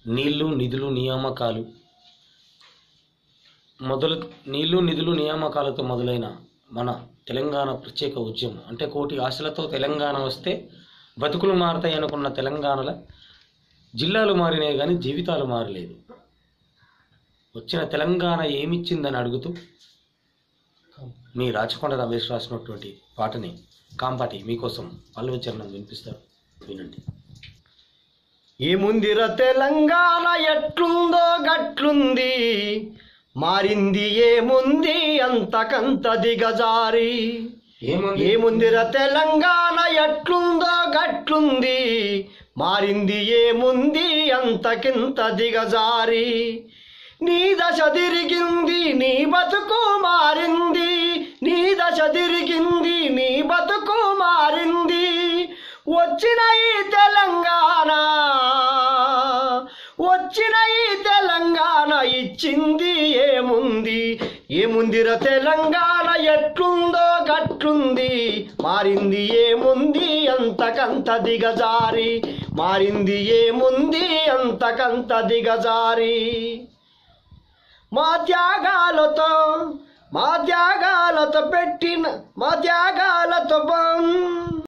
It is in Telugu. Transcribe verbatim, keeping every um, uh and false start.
నీళ్లు నిధులు నియామకాలు మొదలు నీళ్లు నిధులు నియామకాలతో మొదలైన మన తెలంగాణ ప్రత్యేక ఉద్యమం అంటే కోటి ఆశలతో తెలంగాణ వస్తే బతుకులు మారతాయి అనుకున్న తెలంగాణలో జిల్లాలు మారినాయి కానీ జీవితాలు మారలేదు. వచ్చిన తెలంగాణ ఏమిచ్చిందని అడుగుతూ మీ రాచకొండ రమేష్ రాసినటువంటి పాటని కాంపాటి మీకోసం పల్లవి చరణం వినిపిస్తారు, వినండి. ఏముందిర తెలంగాణ ఎట్లుందో గట్లుంది, మారింది ఏముంది అంతకంత దిగజారి. ఏముందిర తెలంగాణ ఎట్లుందో గట్లుంది, మారింది ఏముంది అంతకింత దిగజారి. నీ దశ తిరిగింది నీ బతుకు మారింది, నీ దశ తిరిగింది నీ బతుకు మారింది. వచ్చిన ఈ తెలంగాణ వచ్చిన ఈ తెలంగాణ ఇచ్చింది ఏముంది. ఏముందిర తెలంగాణ ఎట్లుందో గట్లుంది, మారింది ఏముంది అంతకంత దిగజారి. మారింది ఏముంది అంతకంత దిగజారి. మా త్యాగాలతో మా త్యాగాలతో పెట్టిన మా త్యాగాలతో